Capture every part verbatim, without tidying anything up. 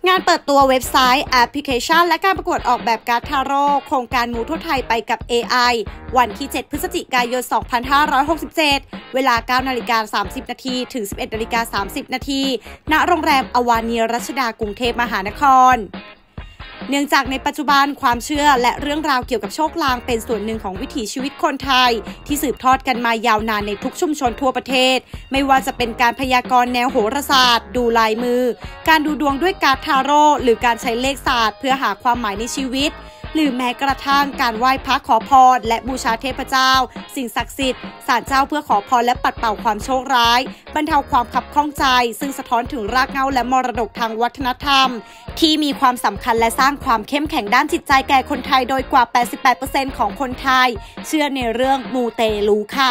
งานเปิดตัวเว็บไซต์แอปพลิเคชันและการประกวดออกแบบการ์ดทาโร่โครงการมูทั่วไทยไปกับ เอ ไอ วันที่เจ็ดพฤศจิกายนสองพันห้าร้อยหกสิบเจ็ดเวลา เก้านาฬิกาสามสิบนาทีถึง สิบเอ็ดนาฬิกาสามสิบนาทีณโรงแรมอวานีรัชดากรุงเทพมหานครเนื่องจากในปัจจุบันความเชื่อและเรื่องราวเกี่ยวกับโชคลางเป็นส่วนหนึ่งของวิถีชีวิตคนไทยที่สืบทอดกันมายาวนานในทุกชุมชนทั่วประเทศไม่ว่าจะเป็นการพยากรณ์แนวโหราศาสตร์ดูลายมือการดูดวงด้วยการ์ดทาโร่หรือการใช้เลขศาสตร์เพื่อหาความหมายในชีวิตหรือแม้กระทั่งการไหว้พระขอพรและบูชาเทพเจ้าสิ่งศักดิ์สิทธิ์ศาลเจ้าเพื่อขอพรและปัดเป่าความโชคร้ายบรรเทาความขับข้องใจซึ่งสะท้อนถึงรากเหง้าและมรดกทางวัฒนธรรมที่มีความสำคัญและสร้างความเข้มแข็งด้านจิตใจแก่คนไทยโดยกว่า แปดสิบแปดเปอร์เซ็นต์ ของคนไทยเชื่อในเรื่องมูเตลูค่ะ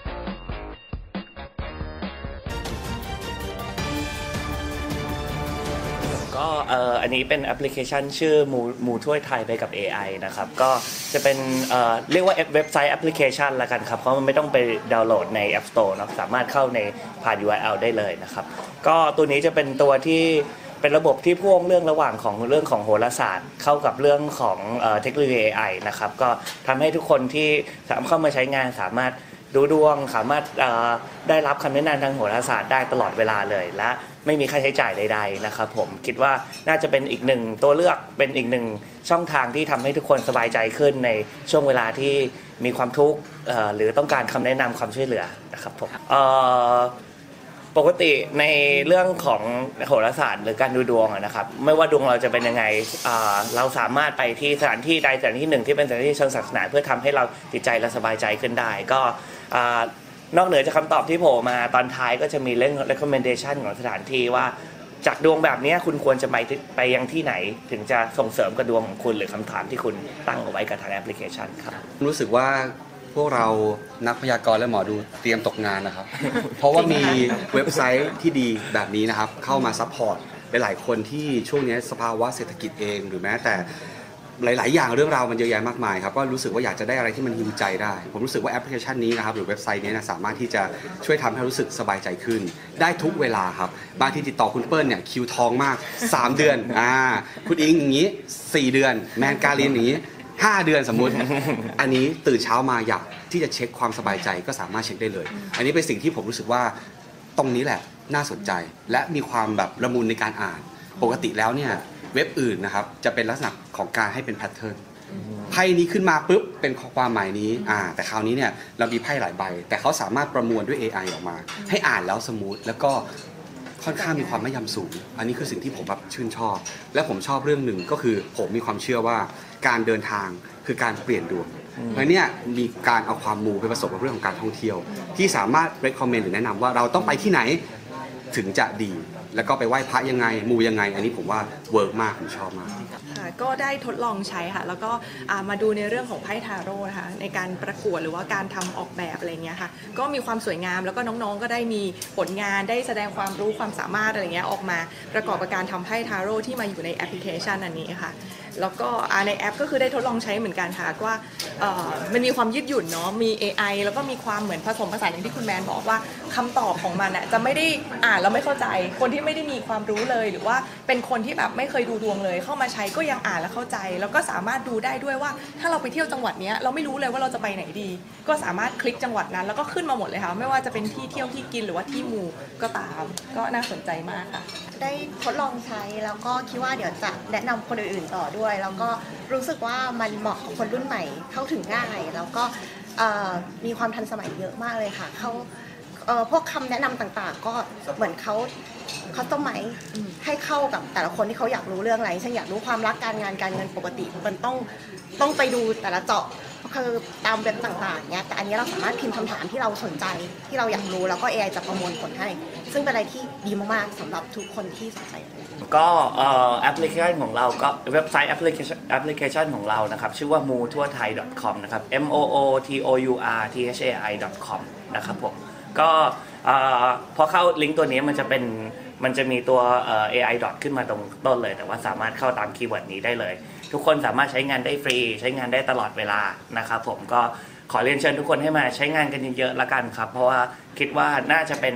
ก็เอ่ออันนี้เป็นแอปพลิเคชันชื่อมูมูทั่วไทยไปกับ เอ ไอ นะครับก็จะเป็นเอ่อเรียกว่าเว็บไซต์แอปพลิเคชันละกันครับเพราะมันไม่ต้องไปดาวน์โหลดใน App Store เนาะสามารถเข้าในผ่าน ยู อาร์ แอล ได้เลยนะครับก็ตัวนี้จะเป็นตัวที่เป็นระบบที่พ่วงเรื่องระหว่างของเรื่องของโหราศาสตร์เข้ากับเรื่องของเอ่อเทคโนโลยี เอ ไอ นะครับก็ทำให้ทุกคนที่สามารถเข้ามาใช้งานสามารถดูดวงสามารถได้รับคำแนะนำทางโหราศาสตร์ได้ตลอดเวลาเลยและไม่มีค่าใช้จ่ายใดๆนะครับผมคิดว่าน่าจะเป็นอีกหนึ่งตัวเลือกเป็นอีกหนึ่งช่องทางที่ทำให้ทุกคนสบายใจขึ้นในช่วงเวลาที่มีความทุกข์หรือต้องการคำแนะนำความช่วยเหลือนะครับผมปกติในเรื่องของโหราศาสตร์หรือการดูดวงนะครับไม่ว่าดวงเราจะเป็นยังไงเราสามารถไปที่สถานที่ใดสถานที่หนึ่งที่เป็นสถานที่เชิงศาสนาเพื่อทำให้เราจิตใจและสบายใจขึ้นได้ก็นอกเหนือจากคำตอบที่โผล่มาตอนท้ายก็จะมีเรื่อง recommendation ของสถานที่ว่าจากดวงแบบนี้คุณควรจะไปไปยังที่ไหนถึงจะส่งเสริมกับดวงของคุณหรือคำถามที่คุณตั้งเอาไว้กับทางแอปพลิเคชันครับรู้สึกว่าพวกเรานักพยากรณ์และหมอดูเตรียมตกงานนะครับ เพราะว่ามีเว็บไซต์ที่ดีแบบนี้นะครับเข้ามาซัพพอร์ตหลายๆคนที่ช่วงนี้สภาวะเศรษฐกิจเองหรือแม้แต่หลายๆอย่างเรื่องราวมันเยอะแยะมากมายครับก็รู้สึกว่าอยากจะได้อะไรที่มันฮิวใจได้ผมรู้สึกว่าแอปพลิเคชันนี้นะครับหรือเว็บไซต์นี้นะสามารถที่จะช่วยทำให้รู้สึกสบายใจขึ้นได้ทุกเวลาครับบางทีติดต่อคุณเปิ้ลเนี่ยคิวทองมากสามเดือนอ่าคุณอิงอย่างนี้สี่เดือนแมนการินอย่างนี้ห้าเดือนสมมุติอันนี้ตื่นเช้ามาอยากที่จะเช็คความสบายใจก็สามารถเช็คได้เลยอันนี้เป็นสิ่งที่ผมรู้สึกว่าตรงนี้แหละน่าสนใจและมีความแบบละมุนในการอ่านปกติแล้วเนี่ยเว็บอื่นนะครับจะเป็นลักษณะของการให้เป็นแพทเทิร์นไพ่นี้ขึ้นมาปุ๊บเป็นความหมายนี้อ่าแต่คราวนี้เนี่ยเรามีไพ่หลายใบแต่เขาสามารถประมวลด้วย เอ ไอ ออกมาให้อ่านแล้วสมูทแล้วก็ค่อนข้างมีความแม่นยำสูงอันนี้คือสิ่งที่ผมแบบชื่นชอบและผมชอบเรื่องหนึ่งก็คือผมมีความเชื่อว่าการเดินทางคือการเปลี่ยนดวงเพราะเนี่ยมีการเอาความมูไปผสมกับเรื่องของการท่องเที่ยวที่สามารถ recommend หรือแนะนำว่าเราต้องไปที่ไหนถึงจะดีแล้วก็ไปไหว้พระยังไงมูยังไงอันนี้ผมว่าเวิร์กมากผมชอบมากค่ะก็ได้ทดลองใช้ค่ะแล้วก็มาดูในเรื่องของไพ่ทาโร่นะคะในการประกวดหรือว่าการทำออกแบบอะไรเงี้ยค่ะก็มีความสวยงามแล้วก็น้องๆก็ได้มีผลงานได้แสดงความรู้ความสามารถอะไรเงี้ยออกมาประกอบกับการทำไพ่ทาโร่ที่มาอยู่ในแอปพลิเคชันอันนี้ค่ะแล้วก็ในแอปก็คือได้ทดลองใช้เหมือนกันค่ะว่ามันมีความยืดหยุ่นเนาะมี เอ ไอ แล้วก็มีความเหมือนผสมผสานอย่างที่คุณแมนบอกว่าคำตอบของมันอ่ะจะไม่ได้อ่านแล้วไม่เข้าใจคนที่ไม่ได้มีความรู้เลยหรือว่าเป็นคนที่แบบไม่เคยดูดวงเลยเข้ามาใช้ก็ยังอ่านและเข้าใจแล้วก็สามารถดูได้ด้วยว่าถ้าเราไปเที่ยวจังหวัดนี้เราไม่รู้เลยว่าเราจะไปไหนดีก็สามารถคลิกจังหวัดนั้นแล้วก็ขึ้นมาหมดเลยค่ะไม่ว่าจะเป็นที่เที่ยวที่กินหรือว่าที่มูก็ตามก็น่าสนใจมากค่ะได้ทดลองใช้แล้วก็คิดว่าเดี๋ยวจะแนะนำคนอื่นๆต่อด้วยแล้วก็รู้สึกว่ามันเหมาะกับคนรุ่นใหม่เข้าถึงง่ายแล้วก็มีความทันสมัยเยอะมากเลยค่ะเขาพวกคำแนะนำต่างๆก็เหมือนเขาเขาต้องไหมให้เข้ากับแต่ละคนที่เขาอยากรู้เรื่องอะไรเช่นอยากรู้ความรักการงานการเงินปกติมันต้องต้องไปดูแต่ละเจาะคือตามเว็บต่างๆเนี่ยแต่อันนี้เราสามารถพิมพ์คำถามที่เราสนใจที่เราอยากรู้แล้วก็ เอ ไอ จะประมวลผลให้ซึ่งเป็นอะไรที่ดีมากๆสำหรับทุกคนที่สนใจก็แอปพลิเคชันของเราก็เว็บไซต์แอปพลิเคชันแอปพลิเคชันของเรานะครับชื่อว่า มูทั่วไทย ดอท คอม นะครับ เอ็ม โอ โอ ที โอ ยู อาร์ ที เอช เอ ไอ ดอท คอม นะครับผมก็พอเข้าลิงก์ตัวนี้มันจะเป็นมันจะมีตัว เอ ไอ ดอท ขึ้นมาตรงต้นเลยแต่ว่าสามารถเข้าตามคีย์เวิร์ดนี้ได้เลยทุกคนสามารถใช้งานได้ฟรีใช้งานได้ตลอดเวลานะครับผมก็ขอเรียนเชิญทุกคนให้มาใช้งานกันเยอะๆละกันครับเพราะว่าคิดว่าน่าจะเป็น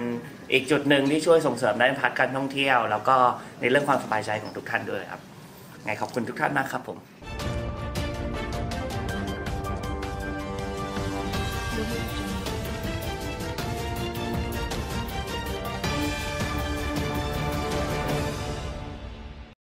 อีกจุดหนึ่งที่ช่วยส่งเสริมด้านพาร์ทการท่องเที่ยวแล้วก็ในเรื่องความสบายใจของทุกท่านด้วยครับไงขอบคุณทุกท่านมากครับผม